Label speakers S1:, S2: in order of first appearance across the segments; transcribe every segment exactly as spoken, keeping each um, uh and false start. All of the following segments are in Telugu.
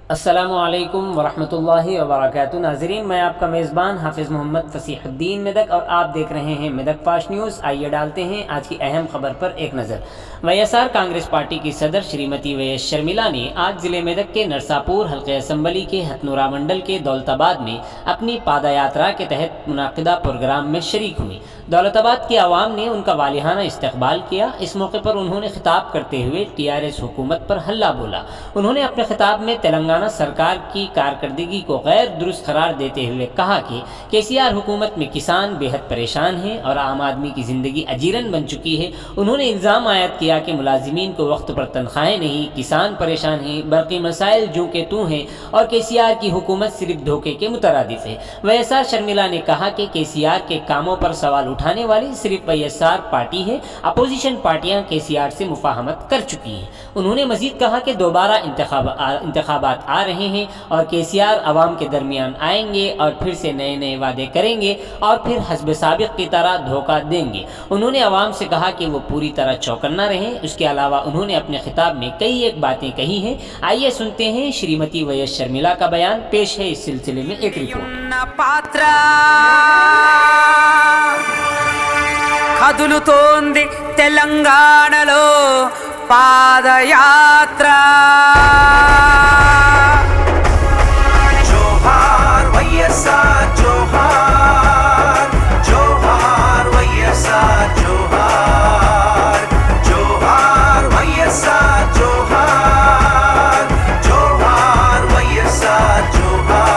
S1: अस्सलामुअलैकुम वरहमतुल्लाहि वबरकातुहू। नाज़रीन, मैं आपका मेज़बान हाफिज़ मोहम्मद फ़सीहुद्दीन मेदक और आप देख रहे हैं मेदक फाश न्यूज़। आइए डालते हैं आज की अहम खबर पर एक नज़र। वाईएसआर कांग्रेस पार्टी की सदर श्रीमती वैएस शर्मिला ने आज ज़िले मेदक के नरसापुर हल्के असम्बली के हथनूरा मंडल के दौलताबाद में अपनी पादयात्रा के तहत मुनाकिदा प्रोग्राम में शरीक हुई। दौलताबाद की आवाम ने उनका वालिहाना इस्तकबाल किया। इस मौके पर उन्होंने खिताब करते हुए टी आर एस हुकूमत पर हल्ला बोला। उन्होंने अपने खिताब में तेलंगाना सरकार की कारकर्दगी को गैर दुरुस्त करार देते हुए कहा कि के सी आर हुकूमत में किसान बेहद परेशान हैं और आम आदमी की ज़िंदगी अजीरन बन चुकी है। उन्होंने इल्ज़ाम आयद किया कि मुलाजिमीन को वक्त पर तनख्वाहें नहीं, किसान परेशान हैं, बाकी मसाइल जूं के तू हैं और के सी आर की हुकूमत सिर्फ धोखे के मुतरादिफ है। वैएसआर शर्मिला ने कहा कि के सी आर के कामों पर सवाल उठाने वाली सिर्फ वैएसआर पार्टी है। अपोजिशन पार्टियां के सी आर से मुफाहमत कर चुकी हैं। उन्होंने मजीद कहा कि दोबारा इंतखाबात आ रहे हैं और के सी आर अवाम के दरमियान आएंगे और फिर से नए नए वादे करेंगे और फिर हस्ब साबिक की तरह धोखा देंगे। उन्होंने अवाम से कहा कि वो पूरी तरह चौकन्ना रहें। उसके अलावा उन्होंने अपने खिताब में कई एक बातें कही हैं। आइए सुनते हैं श्रीमती वैएस शर्मिला का बयान। पेश है इस सिलसिले में एक रिपोर्ट।
S2: కదులుతోంది తెలంగాణలో పాదయాత్ర జోహార్ వైఎస్ఆర్ జోహార్ జోహార్ వైఎస్ఆర్ జోహార్ జోహార్ వైఎస్ఆర్ జోహార్ జోహార్ వైఎస్ఆర్ జోహార్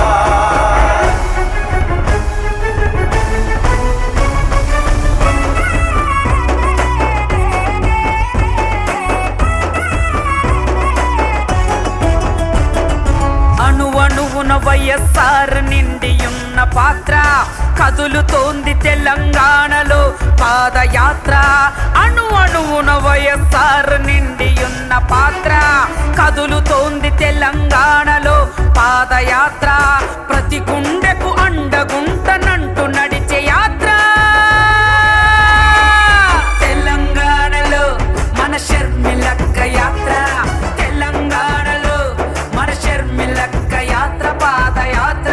S2: వైఎస్ఆర్ నిండియున్న పాత్ర కదులుతోంది తెలంగాణలో పాదయాత్ర అణు అణువున వైఎస్ఆర్ నిండియున్న పాత్ర కదులుతోంది తెలంగాణలో పాదయాత్ర ప్రతి గుండెకు అండగుంటనంటూ నడిచే యాత్ర తెలంగాణలో మన షర్మిలక్క యాత్ర తెలంగాణలో మన షర్మిలక్క యాత్ర పాదయాత్ర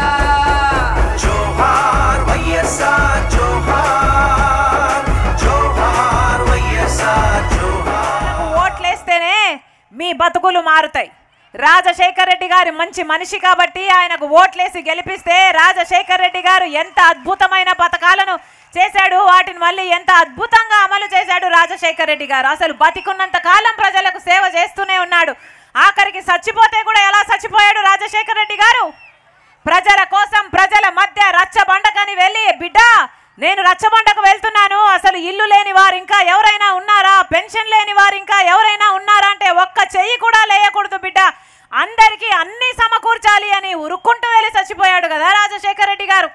S2: జోహార్ వైఎస్ఆర్ జోహార్ జోహార్ వైఎస్ఆర్ జోహార్
S3: ఓట్లేస్తేనే మీ బతుకులు మారుతాయి. రాజశేఖర్ రెడ్డి గారు మంచి మనిషి కాబట్టి ఆయనకు ఓట్లేసి గెలిపిస్తే రాజశేఖర్ రెడ్డి గారు ఎంత అద్భుతమైన పథకాలను చేశాడు, వాటిని మళ్ళీ ఎంత అద్భుతంగా అమలు చేశాడు రాజశేఖర్ రెడ్డి గారు. అసలు బతికున్నంత కాలం ప్రజలకు సేవ చేస్తూనే ఉన్నాడు. ఆఖరికి చచ్చిపోతే కూడా ఎలా చచ్చిపోయాడు రాజశేఖర్ రెడ్డి గారు? ప్రజల కోసం ప్రజల మధ్య రచ్చబండకని వెళ్ళి, బిడ్డ నేను రచ్చబండకు వెళ్తున్నాను, అసలు ఇల్లు లేని వారు ఇంకా ఎవరైనా ఉన్నారా, పెన్షన్ లేని వారు ఇంకా ఎవరైనా ఉన్నారా అంటే ఒక్క చెయ్యి కూడా లేయకూడదు బిడ్డ, అందరికీ అన్ని సమకూర్చాలి అని ఉరుక్కుంటూ వెళ్ళి చచ్చిపోయాడు కదా రాజశేఖర్ రెడ్డి గారు.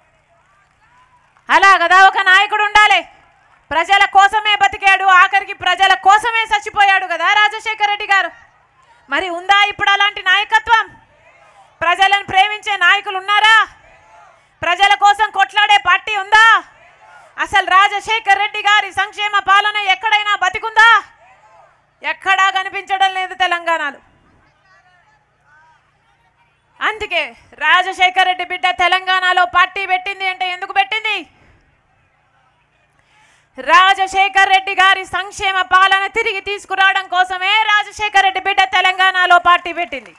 S3: అలా కదా ఒక నాయకుడు ఉండాలి. ప్రజల కోసమే బతికాడు, ఆఖరికి ప్రజల కోసమే చచ్చిపోయాడు కదా రాజశేఖర్ రెడ్డి గారు. మరి ఉందా ఇప్పుడు అలాంటి నాయకత్వం? ప్రజలను ప్రేమించే నాయకులు ఉన్నారా? ప్రజల కోసం కొట్లాడే పార్టీ ఉందా? అసలు రాజశేఖర్ రెడ్డి గారి సంక్షేమ పాలన ఎక్కడైనా బతికుందా? ఎక్కడా కనిపించడం లేదు తెలంగాణలో. అందుకే రాజశేఖర్ రెడ్డి బిడ్డ తెలంగాణలో పార్టీ పెట్టింది అంటే ఎందుకు పెట్టింది? రాజశేఖర్ రెడ్డి గారి సంక్షేమ పాలన తిరిగి తీసుకురావడం కోసమే రాజశేఖర్ రెడ్డి బిడ్డ తెలంగాణలో పార్టీ పెట్టింది.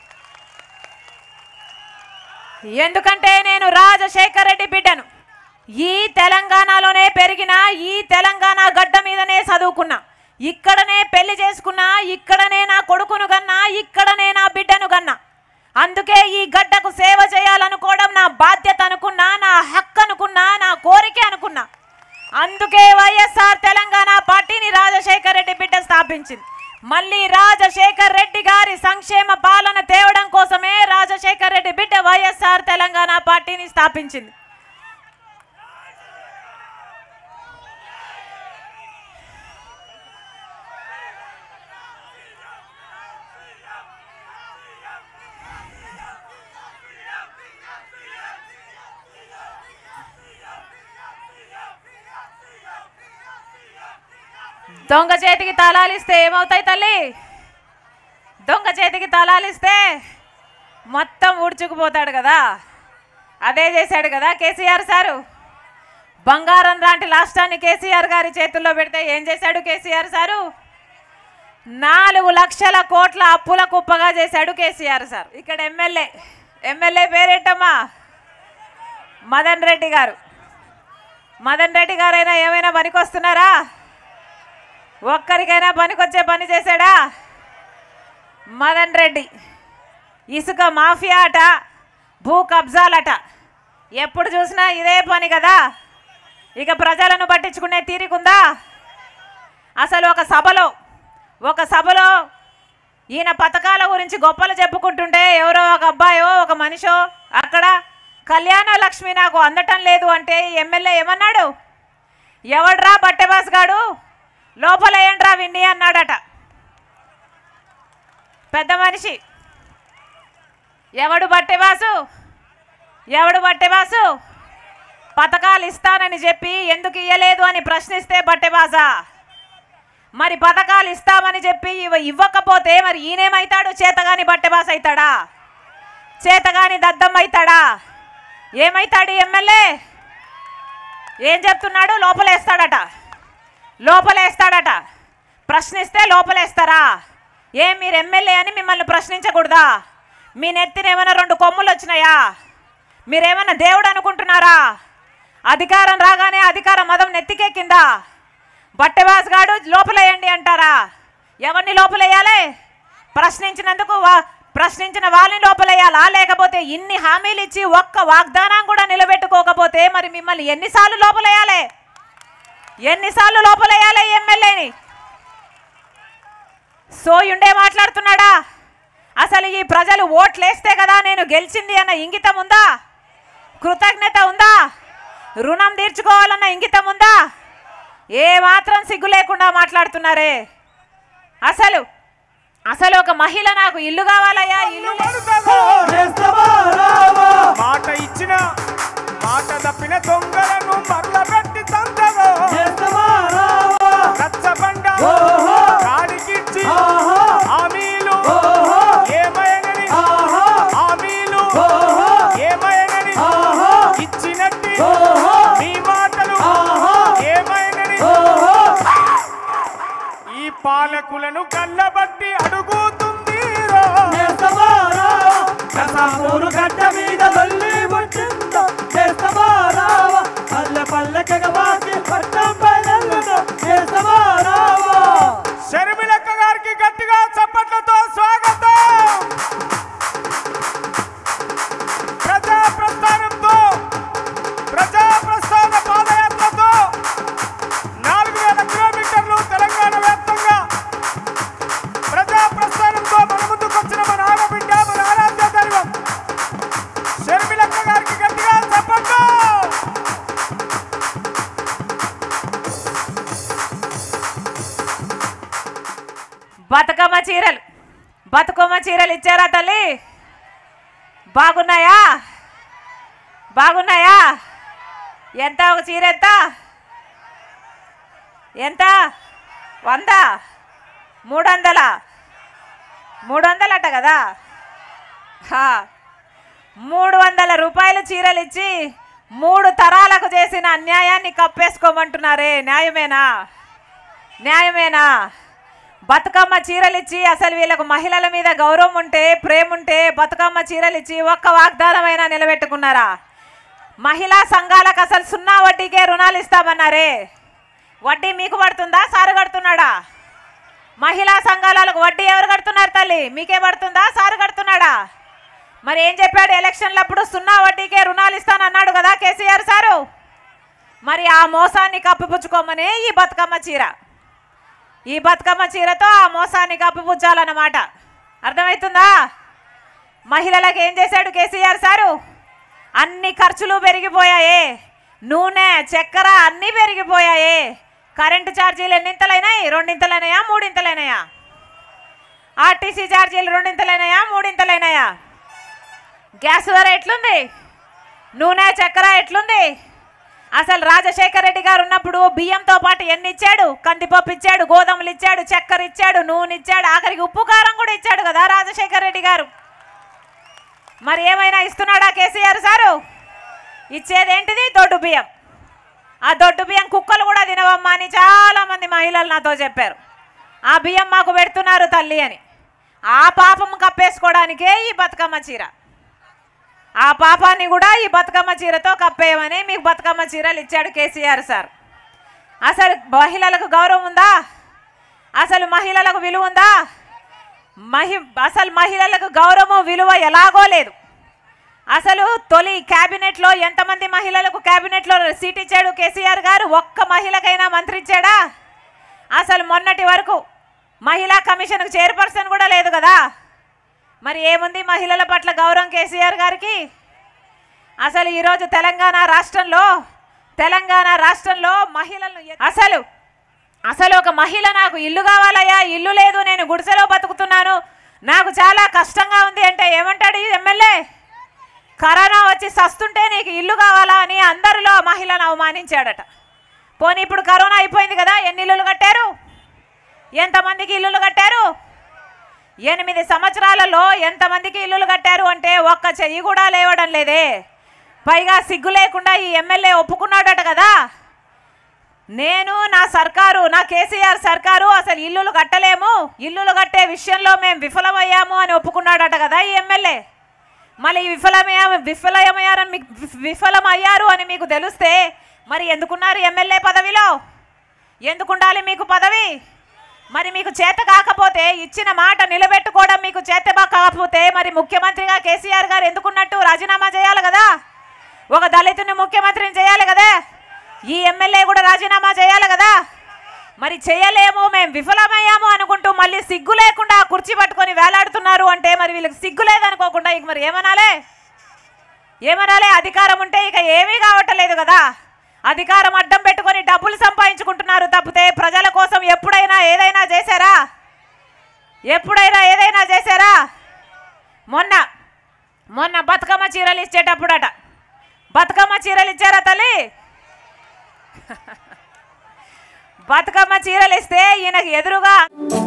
S3: ఎందుకంటే నేను రాజశేఖర్ రెడ్డి బిడ్డను, ఈ తెలంగాణలోనే పెరిగిన, ఈ తెలంగాణ గడ్డ మీదనే చదువుకున్నా, ఇక్కడనే పెళ్లి చేసుకున్నా, ఇక్కడనే నా కొడుకును కన్నా, ఇక్కడనే నా బిడ్డను కన్నా. అందుకే ఈ గడ్డకు సేవ చేయాలనుకోవడం నా బాధ్యత అనుకున్నా, నా హక్కు అనుకున్నా, నా కోరిక అనుకున్నా. అందుకే వైఎస్ఆర్ తెలంగాణ పార్టీని రాజశేఖర్ రెడ్డి బిడ్డ స్థాపించింది. మళ్ళీ రాజశేఖర్ రెడ్డి గారి సంక్షేమ పాలన తేవడం కోసమే రాజశేఖర్ రెడ్డి బిడ్డ వైఎస్ఆర్ తెలంగాణ పార్టీని స్థాపించింది. దొంగ చేతికి తాళాలిస్తే ఏమవుతాయి తల్లి? దొంగ చేతికి తలాలిస్తే మొత్తం ఊడ్చుకుపోతాడు కదా, అదే చేశాడు కదా కేసీఆర్ సారు. బంగారం లాంటి రాష్ట్రాన్ని కేసీఆర్ గారి చేతుల్లో పెడితే ఏం చేశాడు కేసీఆర్ సారు? నాలుగు లక్షల కోట్ల అప్పుల కుప్పగా చేశాడు కేసీఆర్ సార్. ఇక్కడ ఎమ్మెల్యే ఎమ్మెల్యే పేరేంటమ్మా? మదన్ రెడ్డి గారు. మదన్ రెడ్డి గారైనా ఏమైనా పనికొస్తున్నారా? ఒక్కరికైనా పనికొచ్చే పని చేశాడా? మదన్ రెడ్డి ఇసుక మాఫియా అట, భూ కబ్జాలట, ఎప్పుడు చూసినా ఇదే పని కదా. ఇక ప్రజలను పట్టించుకునే తీరికుందా? అసలు ఒక సభలో ఒక సభలో ఈయన పథకాల గురించి గొప్పలు చెప్పుకుంటుంటే ఎవరో ఒక అబ్బాయో ఒక మనిషో అక్కడ కళ్యాణ లక్ష్మి నాకు అందటం లేదు అంటే ఎమ్మెల్యే ఏమన్నాడు? ఎవడ్రా బట్టెబాస్ గాడు, లోపలేయండ్రా విండి అన్నాడట. పెద్ద మనిషి ఎవడు బట్టెబాసు? ఎవడు బట్టెబాసు? పథకాలు ఇస్తానని చెప్పి ఎందుకు ఇయ్యలేదు అని ప్రశ్నిస్తే బట్టెబాసా? మరి పథకాలు ఇస్తామని చెప్పి ఇవ ఇవ్వకపోతే మరి ఈయనేమవుతాడు? చేతగాని బట్టెబాస్ అవుతాడా? చేతగాని దద్దం అవుతాడా? ఏమవుతాడు ఎమ్మెల్యే? ఏం చెప్తున్నాడు? లోపలేస్తాడట, లోపలేస్తాడట. ప్రశ్నిస్తే లోపలేస్తారా? ఏం మీరు ఎమ్మెల్యే అని మిమ్మల్ని ప్రశ్నించకూడదా? మీ నెత్తిన ఏమైనా రెండు కొమ్ములు వచ్చినాయా? మీరేమన్నా దేవుడు అనుకుంటున్నారా? అధికారం రాగానే అధికార మదం నెత్తికెక్కిందా? బట్టెబాస్ గాడు లోపలేయండి అంటారా? ఎవరిని లోపలేయాలి? ప్రశ్నించినందుకు ప్రశ్నించిన వాళ్ళని లోపలేయాలా? లేకపోతే ఇన్ని హామీలు ఇచ్చి ఒక్క వాగ్దానం కూడా నిలబెట్టుకోకపోతే మరి మిమ్మల్ని ఎన్నిసార్లు లోపలేయాలి? ఎన్నిసార్లు లోపలేయాలి ఎమ్మెల్యేని? సోయుండే మాట్లాడుతున్నాడా? అసలు ఈ ప్రజలు ఓట్లేస్తే కదా నేను గెలిచింది అన్న ఇంగితం ఉందా? కృతజ్ఞత ఉందా? రుణం తీర్చుకోవాలన్న ఇంగితం ఉందా? ఏ మాత్రం సిగ్గు లేకుండా మాట్లాడుతున్నారే. అసలు అసలు ఒక మహిళ నాకు ఇల్లు కావాలయ్యా, ఇల్లు
S4: మాట ఇచ్చిన మాట తప్పిన దొంగలను మరల పెట్టి తంతగో రచ్చబండ కాడికిచ్చి హామీలు ఏమైనని హామీలు ఏమైనని ఇచ్చినట్టి మీ మాటలు ఏమైనని ఈ పాలకులను కళ్ళబట్టి అడుగుతుంది గడ్డ మీద బల్లి వచ్చిందో పల్లె పల్లెకగా బాకి పట్టం పల్లెల్లో షర్మిలక్క గారికి గట్టిగా చప్పట్లతో స్వాగతం. ప్రజా ప్రస్థానంతో ప్రజా ప్రస్థాన పాదయాత్రతో నాలుగు వేల కిలోమీటర్లు తెలంగాణ వ్యాప్తంగా ప్రజా ప్రస్థానంతో మన ముందుకొచ్చిన మన ఆడబిడ్డ మన ఆరాధ్య దైవం షర్మిలక్క గారికి గట్టిగా చప్పట్లు.
S3: బతుకమ్మ చీరలు బతుకమ్మ చీరలు ఇచ్చారా తల్లి? బాగున్నాయా? బాగున్నాయా? ఎంత ఒక చీర? ఎంత ఎంత? వంద? మూడు వందల? మూడు వందలట కదా. మూడు వందల రూపాయలు చీరలు ఇచ్చి మూడు తరాలకు చేసిన అన్యాయాన్ని కప్పేసుకోమంటున్నారే, న్యాయమేనా? న్యాయమేనా? బతుకమ్మ చీరలు ఇచ్చి అసలు వీళ్ళకు మహిళల మీద గౌరవం ఉంటే ప్రేమ ఉంటే బతుకమ్మ చీరలు ఇచ్చి ఒక్క వాగ్దానమైనా నిలబెట్టుకున్నారా? మహిళా సంఘాలకు అసలు సున్నా వడ్డీకే రుణాలు ఇస్తామన్నారే, వడ్డీ మీకు పడుతుందా? సారు కడుతున్నాడా? మహిళా సంఘాలకు వడ్డీ ఎవరు కడుతున్నారు తల్లి? మీకే పడుతుందా? సారు కడుతున్నాడా? మరి ఏం చెప్పాడు ఎలక్షన్లప్పుడు? సున్నా వడ్డీకే రుణాలు ఇస్తానన్నాడు కదా కేసీఆర్ సారు. మరి ఆ మోసాన్ని కప్పిపుచ్చుకోమని ఈ బతుకమ్మ చీర, ఈ బతుకమ్మ చీరతో ఆ మోసాన్ని కప్పిపుచ్చాలన్నమాట. అర్థమవుతుందా? మహిళలకు ఏం చేశాడు కేసీఆర్ సారు? అన్ని ఖర్చులు పెరిగిపోయాయే, నూనె చక్కెర అన్నీ పెరిగిపోయాయే. కరెంటు ఛార్జీలు ఎన్నింతలైనాయి? రెండింతలైనాయా? మూడింతలైనాయా? ఆర్టీసీ ఛార్జీలు రెండింతలైనాయా? మూడింతలైనాయా? గ్యాస్ ధర ఎట్లుంది? నూనె చక్కెర ఎట్లుంది? అసలు రాజశేఖర రెడ్డి గారు ఉన్నప్పుడు బియ్యంతో పాటు ఎన్ని ఇచ్చాడు? కందిపప్పు ఇచ్చాడు, గోధుమలు ఇచ్చాడు, చక్కెర ఇచ్చాడు, నూనె ఇచ్చాడు, ఆఖరికి ఉప్పు కారం కూడా ఇచ్చాడు కదా రాజశేఖర రెడ్డి గారు. మరి ఏమైనా ఇస్తున్నాడా కేసీఆర్ సారు? ఇచ్చేదేంటిది? దొడ్డు బియ్యం. ఆ దొడ్డు బియ్యం కుక్కలు కూడా తినవమ్మా అని చాలామంది మహిళలు నాతో చెప్పారు. ఆ బియ్యం మాకు పెడుతున్నారు తల్లి అని. ఆ పాపం కప్పేసుకోవడానికే ఈ బతుకమ్మ చీర. ఆ పాపాన్ని కూడా ఈ బతుకమ్మ చీరతో కప్పేయమని మీకు బతుకమ్మ చీరలు ఇచ్చాడు కేసీఆర్ సార్. అసలు మహిళలకు గౌరవం ఉందా? అసలు మహిళలకు విలువ ఉందా? మహి అసలు మహిళలకు గౌరవం విలువ ఎలాగో లేదు. అసలు తొలి క్యాబినెట్లో ఎంతమంది మహిళలకు క్యాబినెట్లో సీట్ ఇచ్చాడు కేసీఆర్ గారు? ఒక్క మహిళకైనా మంత్రి ఇచ్చాడా? అసలు మొన్నటి వరకు మహిళా కమిషన్కు చైర్పర్సన్ కూడా లేదు కదా. మరి ఏముంది మహిళల పట్ల గౌరవం కేసీఆర్ గారికి? అసలు ఈరోజు తెలంగాణ రాష్ట్రంలో తెలంగాణ రాష్ట్రంలో మహిళలను అసలు అసలు ఒక మహిళ నాకు ఇల్లు కావాలయ్యా, ఇల్లు లేదు, నేను గుడిసెలో బతుకుతున్నాను, నాకు చాలా కష్టంగా ఉంది అంటే ఏమంటాడు ఈ ఎమ్మెల్యే? కరోనా వచ్చి సస్తుంటే నీకు ఇల్లు కావాలా అని అందరిలో మహిళను అవమానించాడట. పోనీ ఇప్పుడు కరోనా అయిపోయింది కదా, ఎన్ని ఇల్లులు కట్టారు? ఎంతమందికి ఇల్లులు కట్టారు? ఎనిమిది సంవత్సరాలలో ఎంతమందికి ఇల్లులు కట్టారు అంటే ఒక్క చెయ్యి కూడా లేవడం లేదే. పైగా సిగ్గు లేకుండా ఈ ఎమ్మెల్యే ఒప్పుకున్నాడట కదా, నేను నా సర్కారు నా కేసీఆర్ సర్కారు అసలు ఇల్లులు కట్టలేము, ఇల్లులు కట్టే విషయంలో మేము విఫలమయ్యాము అని ఒప్పుకున్నాడట కదా ఈ ఎమ్మెల్యే. మళ్ళీ విఫలమయ్యా విఫలమయ్యారని మీకు విఫలమయ్యారు అని మీకు తెలిస్తే మరి ఎందుకున్నారు ఎమ్మెల్యే పదవిలో? ఎందుకుండాలి మీకు పదవి? మరి మీకు చేత కాకపోతే, ఇచ్చిన మాట నిలబెట్టుకోవడం మీకు చేత కాకపోతే మరి ముఖ్యమంత్రిగా కేసీఆర్ గారు ఎందుకున్నట్టు? రాజీనామా చేయాలి కదా, ఒక దళితుని ముఖ్యమంత్రిని చేయాలి కదా, ఈ ఎమ్మెల్యే కూడా రాజీనామా చేయాలి కదా. మరి చేయలేము, మేము విఫలమయ్యాము అనుకుంటూ మళ్ళీ సిగ్గు లేకుండా కుర్చీ పట్టుకొని వేలాడుతున్నారు అంటే మరి వీళ్ళకి సిగ్గు లేదనుకోకుండా ఇక మరి ఏమనాలే ఏమనాలే అధికారం ఉంటే ఇక ఏమీ కావట్లేదు కదా. అధికారం అడ్డం పెట్టుకొని డబ్బులు సంపాదించుకుంటున్నారు తప్పితే ప్రజల కోసం ఎప్పుడైనా ఏదైనా చేశారా? ఎప్పుడైనా ఏదైనా చేశారా? మొన్న మొన్న బతుకమ్మ చీరలు ఇచ్చేటప్పుడట, బతుకమ్మ చీరలు ఇచ్చారా తల్లి? బతుకమ్మ చీరలు ఇస్తే ఈయనకు ఎదురుగా